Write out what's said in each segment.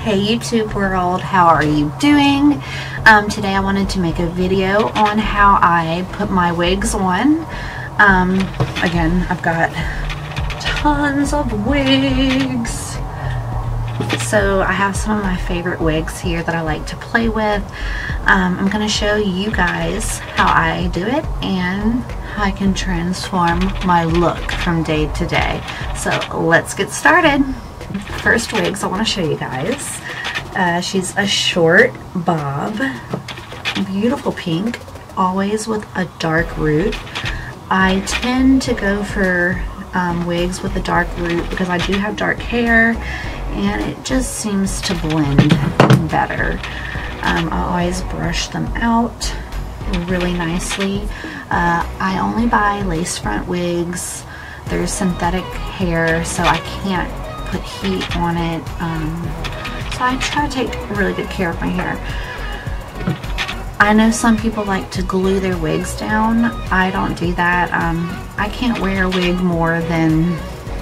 Hey YouTube world, how are you doing? Today I wanted to make a video on how I put my wigs on. Again, I've got tons of wigs. So I have some of my favorite wigs here that I like to play with. I'm going to show you guys how I do it and how I can transform my look from day to day. So let's get started. First wigs I want to show you guys. She's a short bob, beautiful pink, always with a dark root. I tend to go for wigs with a dark root because I do have dark hair and it just seems to blend better. I always brush them out really nicely. I only buy lace front wigs. There's synthetic hair, so I can't put heat on it, so I try to take really good care of my hair. I know some people like to glue their wigs down. I don't do that. I can't wear a wig more than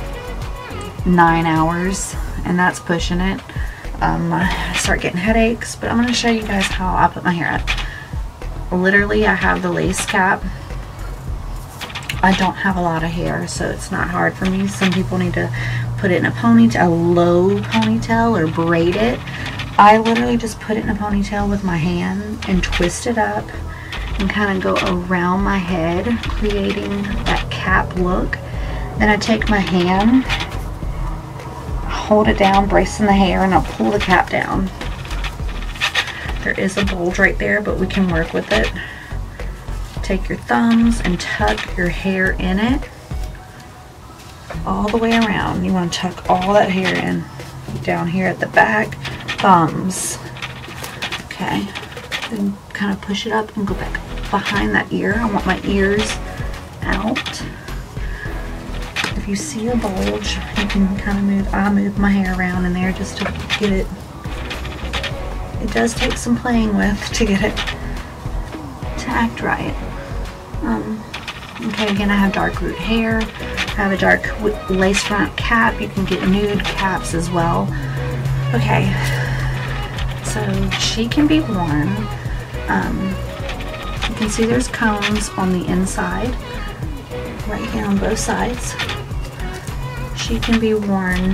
9 hours, and that's pushing it. I start getting headaches, but I'm going to show you guys how I put my hair up. Literally, I have the lace cap. I don't have a lot of hair, so it's not hard for me. Some people need to put it in a ponytail, a low ponytail, or braid it. I literally just put it in a ponytail with my hand and twist it up and kind of go around my head, creating that cap look. Then I take my hand, hold it down, bracing the hair, and I'll pull the cap down. There is a bulge right there, but we can work with it. Take your thumbs and tuck your hair in it all the way around. You want to tuck all that hair in down here at the back, thumbs. Okay, then kind of push it up and go back behind that ear. I want my ears out. If you see a bulge, you can kind of move. I move my hair around in there just to get it. It does take some playing with to get it to act right. Okay, again, I have dark root hair. I have a dark lace front cap. You can get nude caps as well. Okay, so she can be worn. You can see there's combs on the inside, right here on both sides. She can be worn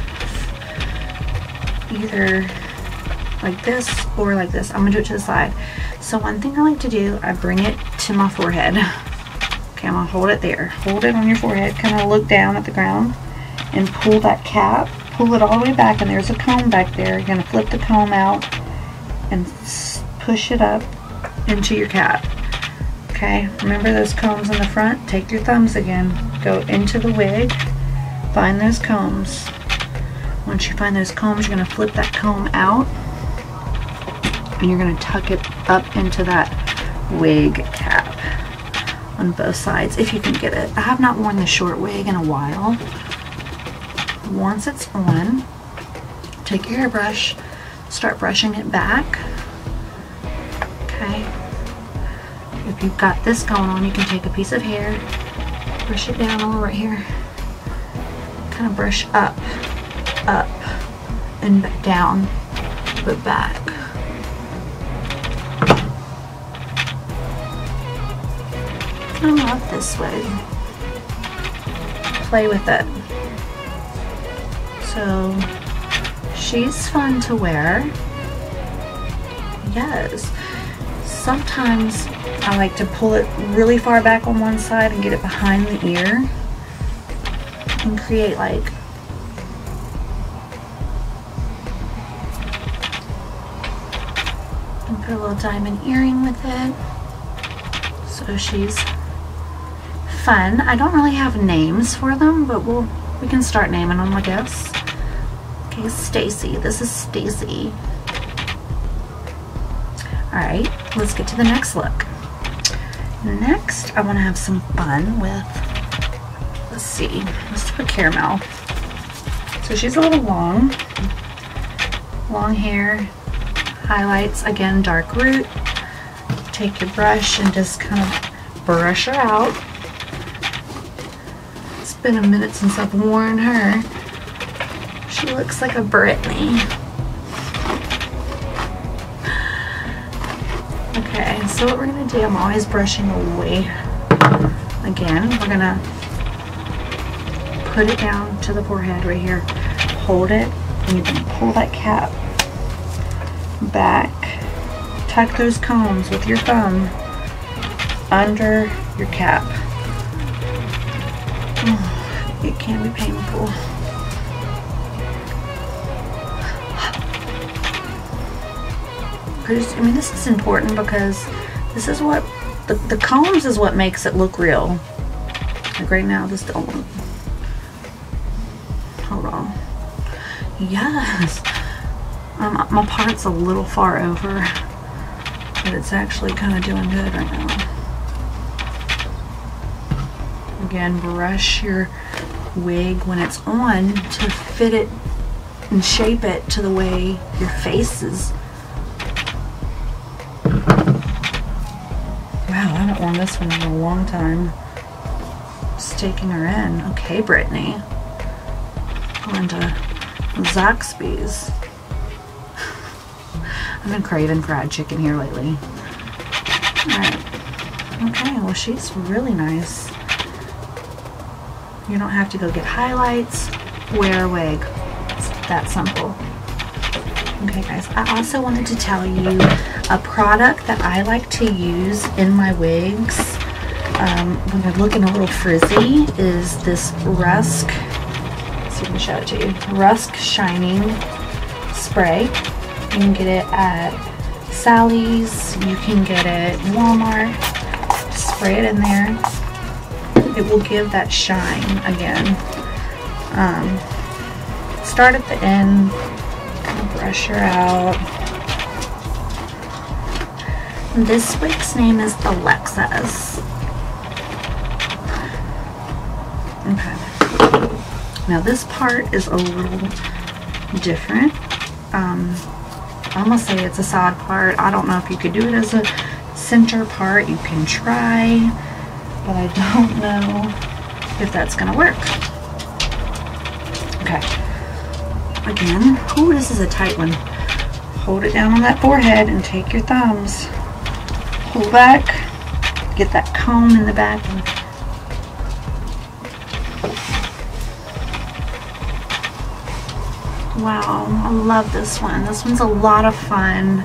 either like this or like this. I'm gonna do it to the side. So one thing I like to do, I bring it to my forehead. Okay, I'm gonna hold it there. Hold it on your forehead, kind of look down at the ground and pull that cap, pull it all the way back, and there's a comb back there. You're gonna flip the comb out and push it up into your cap. Okay, remember those combs in the front? Take your thumbs again, go into the wig, find those combs. Once you find those combs, you're gonna flip that comb out and you're going to tuck it up into that wig cap on both sides if you can get it. I have not worn the short wig in a while. Once it's on, take your hairbrush, start brushing it back. Okay. If you've got this going on, you can take a piece of hair, brush it down a little right here, kind of brush up, and down, but back. I love this wig. Play with it. So she's fun to wear. Yes. Sometimes I like to pull it really far back on one side and get it behind the ear and create like and put a little diamond earring with it. So she's fun. I don't really have names for them, but we can start naming them, I guess. Okay, Stacy. This is Stacy. Alright, let's get to the next look. Next, I want to have some fun with, let's see, let's do a caramel. So she's a little long hair, highlights, again, dark root. Take your brush and just kind of brush her out. It's been a minute since I've worn her. She looks like a Britney. Okay, so what we're gonna do, I'm always brushing away. Again, we're gonna put it down to the forehead right here. Hold it, and you're gonna pull that cap back. Tuck those combs with your thumb under your cap. Oh, it can be painful. I mean, this is important because this is what, the combs is what makes it look real. Like right now, this don't look, hold on. Yes. My part's a little far over, but it's actually kind of doing good right now. Again, brush your wig when it's on to fit it and shape it to the way your face is. Wow, I haven't worn this one in a long time. Just taking her in. Okay, Brittany. Going to Zaxby's. I've been craving fried chicken here lately. Alright. Okay, well, she's really nice. You don't have to go get highlights. Wear a wig. It's that simple. Okay, guys, I also wanted to tell you a product that I like to use in my wigs when they're looking a little frizzy is this Rusk, so I can show it to you, Rusk Shining Spray. You can get it at Sally's, you can get it at Walmart. Spray it in there. It will give that shine again. Start at the end. Brush her out. This wig's name is Alexa's. Okay. Now this part is a little different. I'm gonna say it's a side part. I don't know if you could do it as a center part. You can try, but I don't know if that's gonna work. Okay. Again, oh, this is a tight one. Hold it down on that forehead and take your thumbs. Pull back. Get that comb in the back. Wow, I love this one. This one's a lot of fun.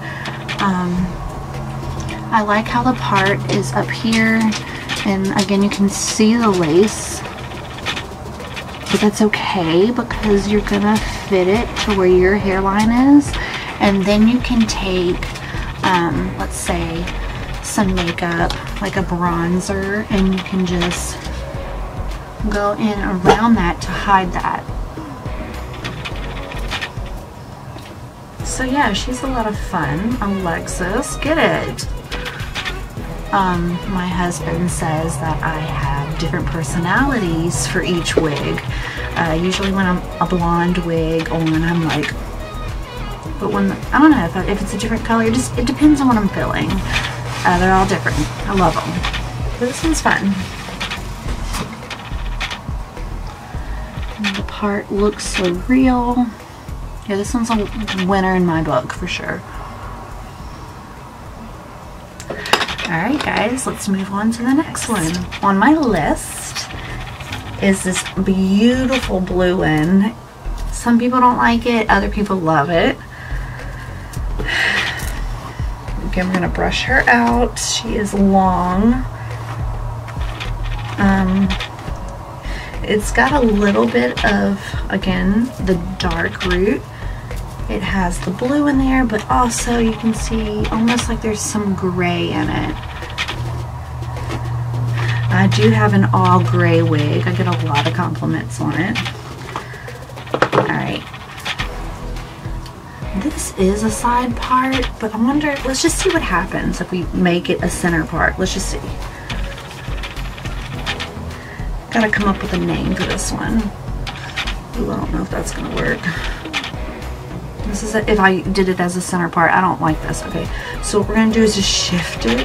I like how the part is up here, and again, you can see the lace. But that's okay because you're gonna fit it to where your hairline is, and then you can take let's say some makeup like a bronzer, and you can just go in around that to hide that. So yeah, she's a lot of fun. Alexis, get it. My husband says that I have different personalities for each wig. Usually when I'm a blonde wig on, I'm like, but when, I don't know, if it's a different color, it depends on what I'm feeling. They're all different. I love them. But this one's fun. And the part looks so real. Yeah, this one's a winner in my book for sure. Alright guys, let's move on to the next one. On my list is this beautiful blue one. Some people don't like it, other people love it. Again, we're going to brush her out. She is long. It's got a little bit of, again, the dark root. It has the blue in there, but also you can see almost like there's some gray in it. I do have an all gray wig. I get a lot of compliments on it. Alright. This is a side part, but I wonder, let's just see what happens if we make it a center part. Let's just see. Gotta come up with a name for this one. Ooh, I don't know if that's gonna work. This is if I did it as a center part. I don't like this. Okay, so what we're gonna do is just shift it.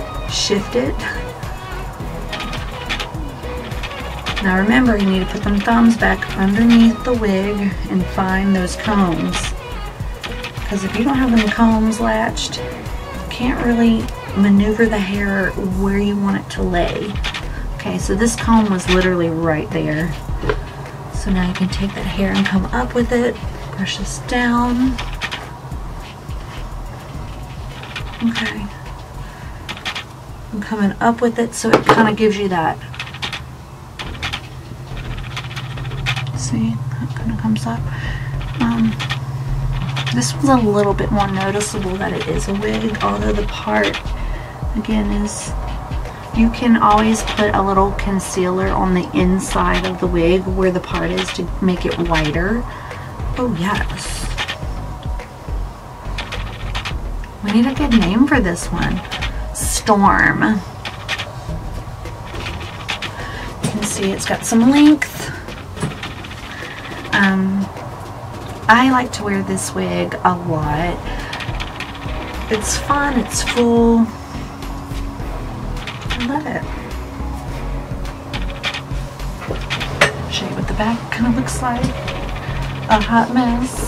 Now remember, you need to put them thumbs back underneath the wig and find those combs. Because if you don't have them combs latched, you can't really maneuver the hair where you want it to lay. Okay, so this comb was literally right there. So now you can take that hair and come up with it, brush this down. Okay. I'm coming up with it so it kind of gives you that. See, that kind of comes up. This one's a little bit more noticeable that it is a wig, although the part, again, is, you can always put a little concealer on the inside of the wig where the part is to make it whiter. Oh yes. We need a good name for this one. Storm. You can see it's got some length. I like to wear this wig a lot. It's fun, it's full. I love it. Show you what the back kind of looks like. A hot mess.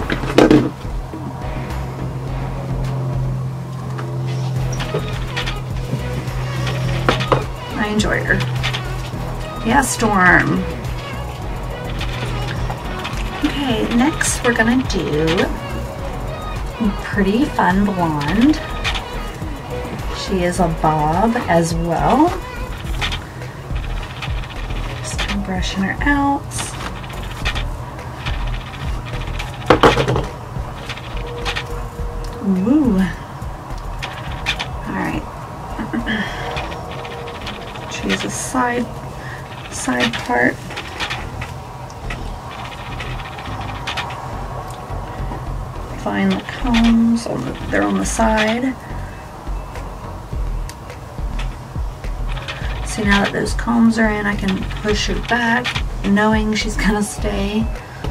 I enjoy her. Yeah, Storm. Okay, next we're gonna do Pretty Fun Blonde. She is a bob as well. Just brushing her out. Ooh. Alright. She has a side part. Find the combs, they're on the side. See, now that those combs are in, I can push her back, knowing she's gonna stay.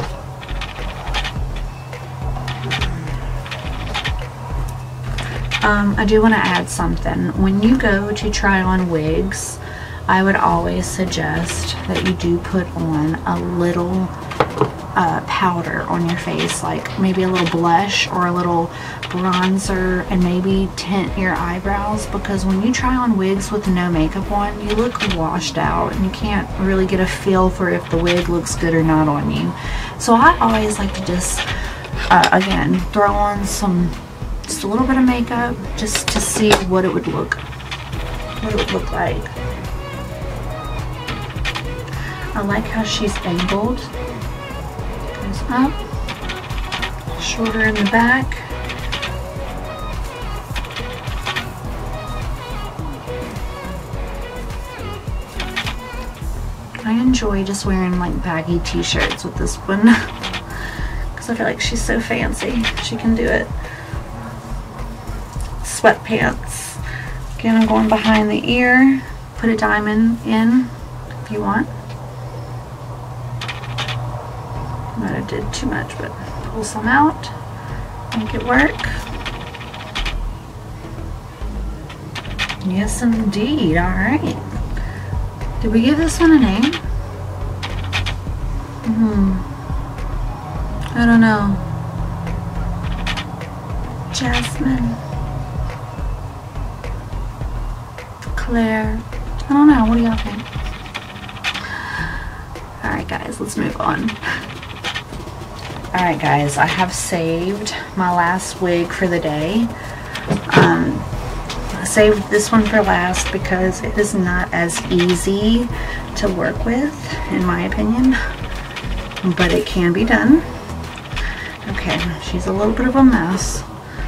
I do want to add something. When you go to try on wigs, I would always suggest that you do put on a little powder on your face, like maybe a little blush or a little bronzer, and maybe tint your eyebrows, because when you try on wigs with no makeup on, you look washed out and you can't really get a feel for if the wig looks good or not on you. So I always like to just again throw on just a little bit of makeup just to see what it would look like. I like how she's angled. Goes up, shorter in the back. I enjoy just wearing like baggy t-shirts with this one because I feel like she's so fancy. She can do it. Sweatpants. Again, I'm going behind the ear. Put a diamond in if you want. Might have did too much, but pull some out. Make it work. Yes, indeed. All right. Did we give this one a name? I don't know. Jasmine. Claire. I don't know. What do y'all think? Alright guys, let's move on. Alright guys, I have saved my last wig for the day. I saved this one for last because it is not as easy to work with, in my opinion, but it can be done. Okay, she's a little bit of a mess,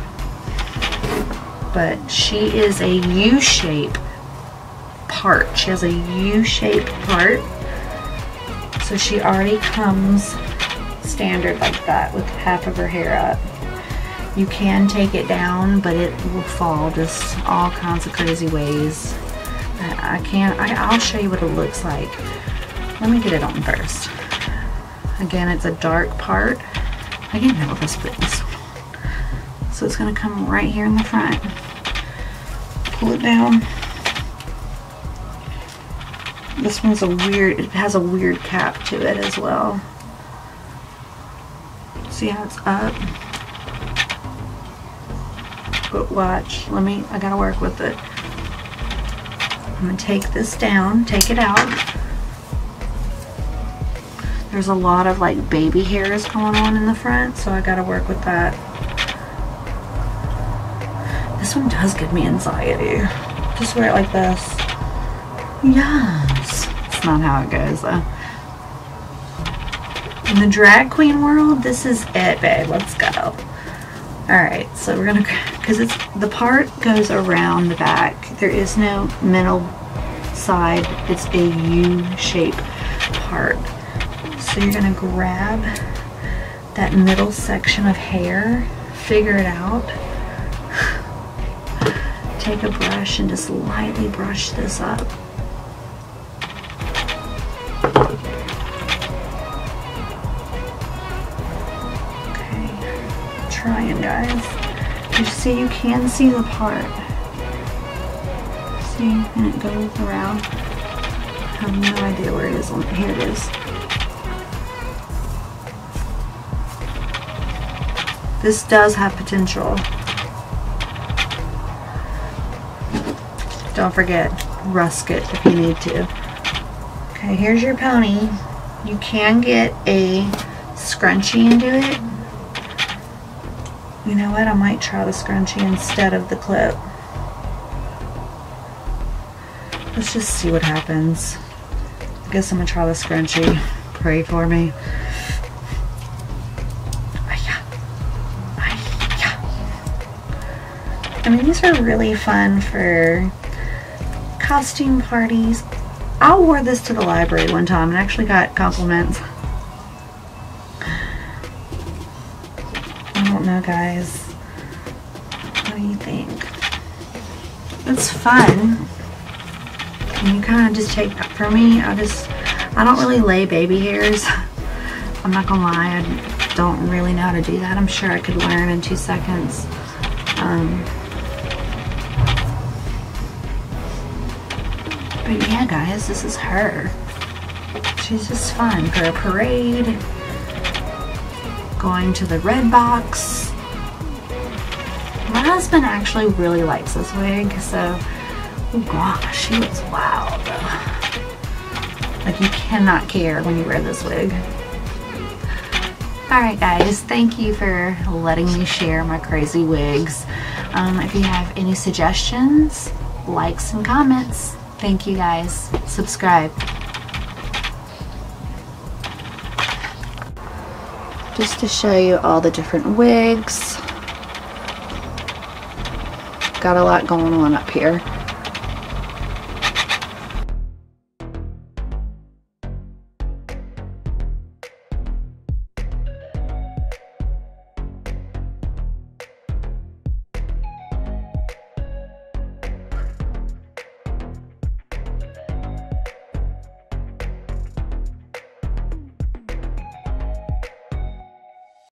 but she is a U-shape part. She has a U-shaped part, so she already comes standard like that with half of her hair up. You can take it down, but it will fall just all kinds of crazy ways. I'll show you what it looks like. Let me get it on first. Again, it's a dark part. I can't know if I split this one. So it's gonna come right here in the front. Pull it down. This one's it has a weird cap to it as well. See how it's up? But watch, I gotta work with it. I'm gonna take this down, take it out. There's a lot of like baby hairs going on in the front, so I gotta work with that. This one does give me anxiety. Just wear it like this. Yes. It's not how it goes though. In the drag queen world, this is it, babe. Let's go. Alright, so we're gonna, because the part goes around the back. There is no middle side. It's a U-shape part. So you're gonna grab that middle section of hair, figure it out. Take a brush and just lightly brush this up. Okay, trying, guys. You see, you can see the part. See, and it goes around. I have no idea where it is. Here it is. This does have potential. Don't forget, rusk it if you need to. Okay, here's your pony. You can get a scrunchie into it. You know what? I might try the scrunchie instead of the clip. Let's just see what happens. I guess I'm gonna try the scrunchie. Pray for me. I mean, these are really fun for costume parties. I wore this to the library one time and actually got compliments. I don't know, guys. What do you think? It's fun. And you kind of just take, for me, I don't really lay baby hairs. I'm not gonna lie, I don't really know how to do that. I'm sure I could learn in 2 seconds. But yeah, guys, this is her. She's just fun for a parade, going to the red box. My husband actually really likes this wig, so oh gosh, she looks wild. Like, you cannot care when you wear this wig. Alright guys, thank you for letting me share my crazy wigs. If you have any suggestions, likes and comments. Thank you guys. Subscribe. Just to show you all the different wigs. Got a lot going on up here.